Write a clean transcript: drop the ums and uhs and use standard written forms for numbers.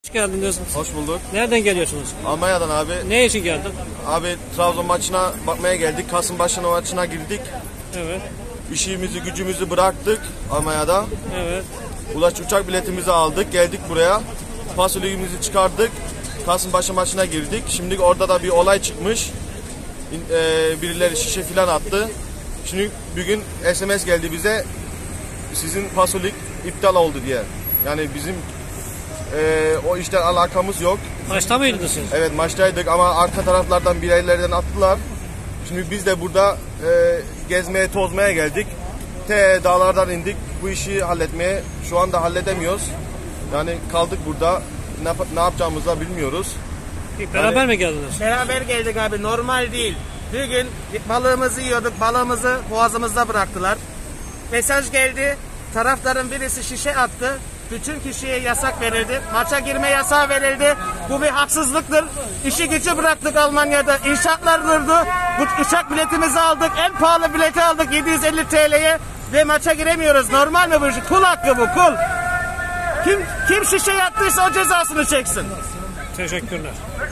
Hoş geldiniz. Hoş bulduk. Nereden geliyorsunuz? Almanya'dan abi. Ne için geldin? Abi Trabzon maçına bakmaya geldik. Kasımpaşa maçına girdik. Evet. İşimizi gücümüzü bıraktık Almanya'da. Evet. Uçak biletimizi aldık. Geldik buraya. Fasulyemizi çıkardık. Kasımpaşa maçına girdik. Şimdi orada da bir olay çıkmış. Birileri şişe filan attı. Şimdi bugün SMS geldi bize. Sizin fasulye iptal oldu diye. Yani bizim o işten alakamız yok. Maçta mıydınız siz? Evet, maçtaydık ama arka taraflardan bireylerden attılar. Şimdi biz de burada gezmeye tozmaya geldik. Dağlardan indik bu işi halletmeye. Şu anda halledemiyoruz. Yani kaldık burada. Ne yapacağımızı da bilmiyoruz. Beraber mi geldiniz? Beraber geldik abi, normal değil. Bir gün balığımızı yiyorduk, balığımızı boğazımızda bıraktılar. Mesaj geldi, tarafların birisi şişe attı. Bütün kişiye yasak verildi. Maça girme yasağı verildi. Bu bir haksızlıktır. İşi gücü bıraktık Almanya'da. İnşaatlar durdu. Bu uçak biletimizi aldık. En pahalı bileti aldık 750 TL'ye. Ve maça giremiyoruz. Normal mi bu iş? Kul hakkı bu, kul. Kim şişe yattıysa o cezasını çeksin. Teşekkürler.